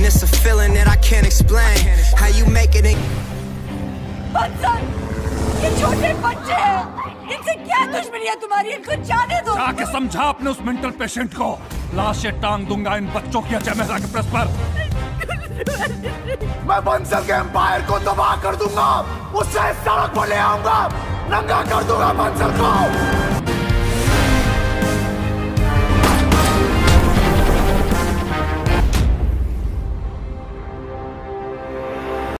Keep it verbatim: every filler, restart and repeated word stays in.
it's a feeling that I can't explain. How you make it in... बंसर, ये छोटे बच्चे हैं, इनसे क्या दुश्मनी है तुम्हारी? इनको जाने दो। जाके समझा अपने उस मेंटल पेशेंट को। लाशें टांग दूंगा इन बच्चों की अजय मेहरा के प्रेस पर। मैं बंसल के एम्पायर को तबाह कर दूंगा, उसे सड़क पर ले आऊंगा, नंगा कर दूंगा बंसल को।